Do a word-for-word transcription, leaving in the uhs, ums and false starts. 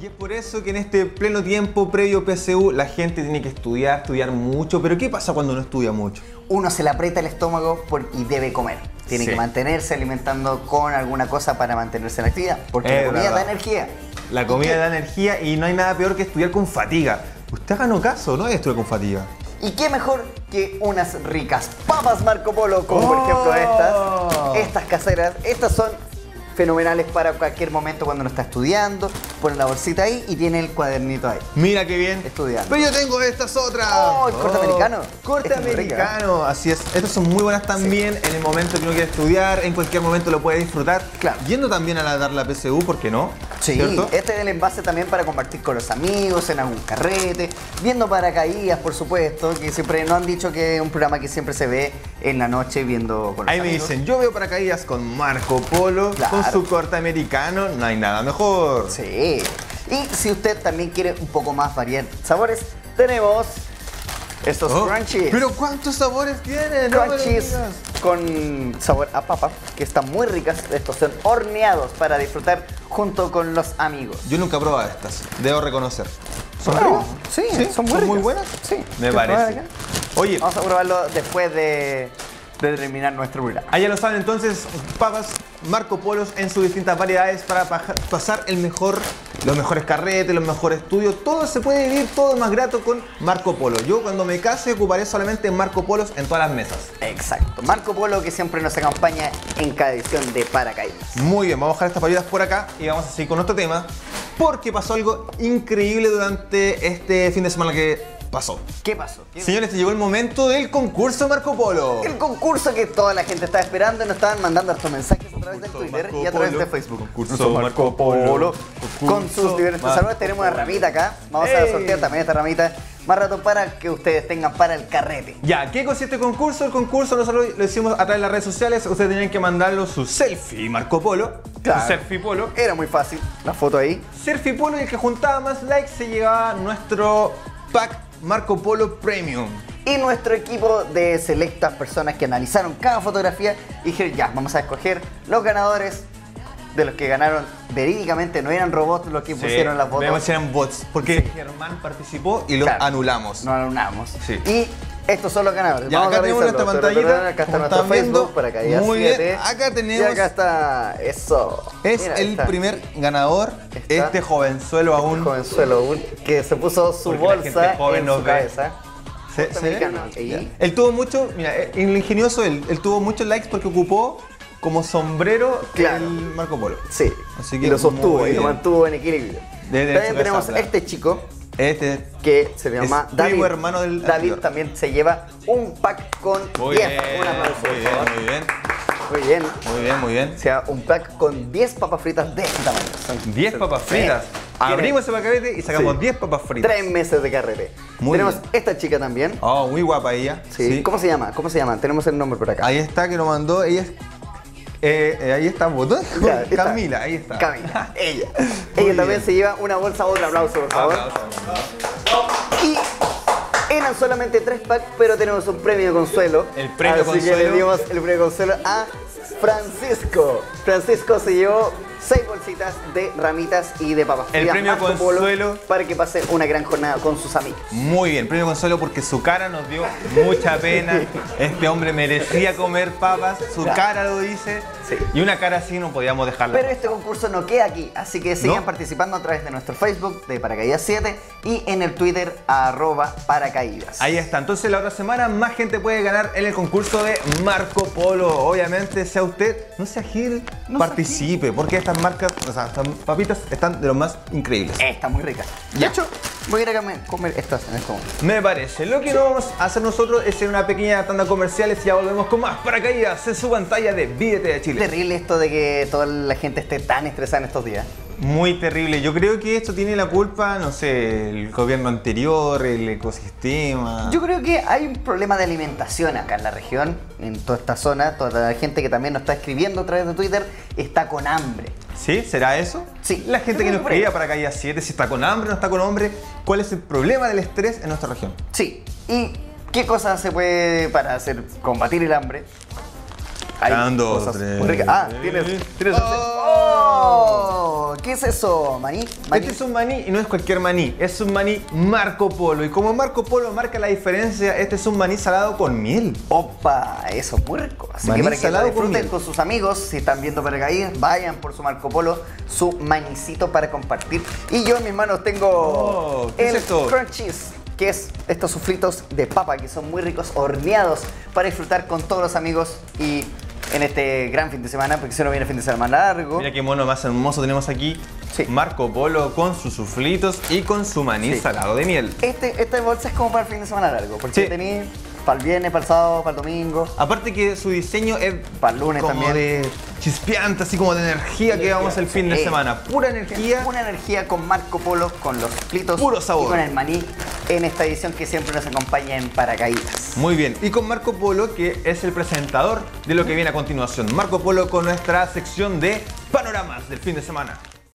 Y es por eso que en este pleno tiempo previo P S U la gente tiene que estudiar, estudiar mucho. Pero ¿qué pasa cuando no estudia mucho? Uno se le aprieta el estómago por, y debe comer. Tiene Sí. que mantenerse alimentando con alguna cosa para mantenerse en actividad. Porque Es la comida verdad. da energía. La comida da energía y no hay nada peor que estudiar con fatiga. Usted haga no caso, no es estudiar con fatiga. ¿Y qué mejor que unas ricas papas Marco Polo, como por Oh. ejemplo estas, estas caseras? Estas son fenomenales para cualquier momento cuando uno está estudiando. Pone la bolsita ahí y tiene el cuadernito ahí. Mira qué bien. Estudiando. Pero yo tengo estas otras. Oh, el corte americano. Corte Esta es muy rica. americano, así es. Estas son muy buenas también en el momento que uno quiere estudiar, en cualquier momento lo puede disfrutar. Claro. Yendo también a la, dar la P S U, ¿por qué no? Sí, ¿Cierto? este es el envase también para compartir con los amigos, en algún carrete, viendo paracaídas, por supuesto, que siempre nos han dicho que es un programa que siempre se ve en la noche viendo con los Ahí me amigos. dicen, yo veo paracaídas con Marco Polo, Claro. con su corte americano, no hay nada mejor. Sí. Y si usted también quiere un poco más variar sabores, tenemos estos Oh, crunchies. Pero ¿cuántos sabores tienen? No me lo Crunchies digas. con sabor a papa, que están muy ricas. Estos son horneados para disfrutar junto con los amigos. Yo nunca he probado estas, debo reconocer. ¿Son Bueno, ricas? sí, son muy ricas. buenas? Sí. Me ¿Quieres probar parece. acá? Oye, Vamos a probarlo después de, de terminar nuestro programa. allá lo saben entonces, papas Marco Polos en sus distintas variedades para paja- pasar el mejor, los mejores carretes, los mejores estudios. Todo se puede vivir, todo más grato con Marco Polo. Yo cuando me case ocuparé solamente Marco Polos en todas las mesas. Exacto. Marco Polo, que siempre nos acompaña en cada edición de Paracaídas. Muy bien, vamos a dejar estas papitas por acá y vamos a seguir con nuestro tema porque pasó algo increíble durante este fin de semana que pasó. ¿Qué pasó? ¿Qué- Señores, llegó el momento del concurso Marco Polo. El concurso que toda la gente estaba esperando y nos estaban mandando estos mensajes a través del Concurso Twitter Marco y a través Polo. de Facebook. Concurso Marco Polo. Con Concurso sus diferentes Marco saludos. Tenemos una Polo. ramita acá. Vamos a ¡Ey! sortear también esta ramita más rato para que ustedes tengan para el carrete. Ya, ¿qué consiste el concurso? El concurso nosotros lo hicimos a través de las redes sociales. Ustedes tenían que mandarlo su selfie Marco Polo. Claro. Su selfie Polo. Era muy fácil. La foto ahí. Selfie Polo y el que juntaba más likes se llevaba nuestro pack Marco Polo Premium. Y nuestro equipo de selectas personas que analizaron cada fotografía y dijeron, ya, vamos a escoger los ganadores. De los que ganaron verídicamente, no eran robots los que pusieron las fotos. Vemos que eran bots, porque Germán participó y los Claro. anulamos. No anulamos. Sí. Y estos son los ganadores. Ya, Vamos acá a tenemos nuestra revisarlo. pantallita, Acá está como nuestro están viendo. Facebook, para acá Muy bien, siete. acá tenemos- Y acá está, eso. Es Mira, ahí el está. primer ganador, Está. este jovenzuelo aún. Jovenzuelo, un- que se puso su Porque la gente bolsa joven en nos su ve. cabeza. ¿Se, se ve? Americano, y- Ya. Él tuvo mucho, mira, eh, el ingenioso él, él tuvo muchos likes porque ocupó como sombrero Claro. el Marco Polo. Sí. Así que y lo sostuvo muy y lo bien. mantuvo en equilibrio. Desde También su tenemos casa, este chico Este. que se llama Es David. primo hermano del David anterior. también se lleva un pack con Muy diez. bien, Un aplauso, por muy bien, favor. muy bien, Muy bien. muy bien, muy bien. O sea, un pack con diez papas fritas de este tamaño. Son diez papas Sí. fritas. Tiene Abrimos ese paquete y sacamos Sí. diez papas fritas. Tres meses de carrete. Muy Tenemos bien. esta chica también. Oh, muy guapa ella. Sí. ¿Cómo se llama? ¿Cómo se llama? Tenemos el nombre por acá. Ahí está que lo mandó, ella es. Eh, eh, ahí está, botón. Ya, ahí está. Camila, ahí está. Camila, ella. Muy ella también bien. se lleva una bolsa, otro aplauso, por favor. Y eran solamente tres packs, pero tenemos un premio de consuelo. El premio Así consuelo. que le dimos el premio de consuelo a Francisco. Francisco se llevó seis bolsitas de ramitas y de papas El fritas premio Marco Polo consuelo. para que pase una gran jornada con sus amigos. Muy bien, premio consuelo porque su cara nos dio mucha pena. Este hombre merecía comer papas, su Claro. cara lo dice. Sí. Y una cara así no podíamos dejarla. Pero este concurso no queda aquí, así que sigan ¿No? participando a través de nuestro Facebook de Paracaídas siete y en el Twitter arroba Paracaídas. Ahí está, entonces la otra semana más gente puede ganar en el concurso de Marco Polo. Obviamente, sea usted, no sea Gil, No sea participe, porque estas marcas, o sea, estas papitas están de lo más increíbles. Está muy rica. De Ya. hecho, voy a ir a comer, comer estas en este momento. Me parece. Lo que no vamos a hacer nosotros es hacer una pequeña tanda comerciales y ya volvemos con más Paracaídas en su pantalla de Vídete de Chile. Terrible esto de que toda la gente esté tan estresada en estos días. Muy terrible. Yo creo que esto tiene la culpa, no sé, el gobierno anterior, el ecosistema. Yo creo que hay un problema de alimentación acá en la región, en toda esta zona. Toda la gente que también nos está escribiendo a través de Twitter está con hambre. ¿Sí? ¿Será eso? Sí. La gente Yo que creo nos que por escribía ahí. para Paracaídas siete, si está con hambre o no está con hambre, ¿cuál es el problema del estrés en nuestra región? Sí. ¿Y qué cosas se puede para hacer combatir el hambre? Hay Un, dos, cosas tres. muy ricas. Ah, tienes, tienes Oh. ¡Oh! Oh, ¿qué es eso, maní? ¿Maní? Este es un maní y no es cualquier maní, es un maní Marco Polo. Y como Marco Polo marca la diferencia, este es un maní salado con miel. Opa, eso es muy rico. Así Maní que para que lo salado con disfruten miel. con, sus amigos, si están viendo por ahí, vayan por su Marco Polo, su manicito para compartir. Y yo en mis manos tengo Oh, ¿qué el es esto? crunchies, que es estos sufritos de papa que son muy ricos, horneados, para disfrutar con todos los amigos y en este gran fin de semana, porque si no viene fin de semana largo. Mira qué mono más hermoso tenemos aquí. Sí. Marco Polo con sus suflitos y con su maní Sí. salado de miel. Este, esta bolsa es como para el fin de semana largo, porque Sí. tenéis para el viernes, para el sábado, para el domingo. Aparte que su diseño es Para el lunes como también. de chispeante, así como de energía que vamos el fin de Sí. semana. Pura energía. Una energía con Marco Polo, con los suflitos Puro sabor. y con el maní en esta edición que siempre nos acompaña en Paracaídas. Muy bien. Y con Marco Polo, que es el presentador de lo que viene a continuación. Marco Polo con nuestra sección de panoramas del fin de semana.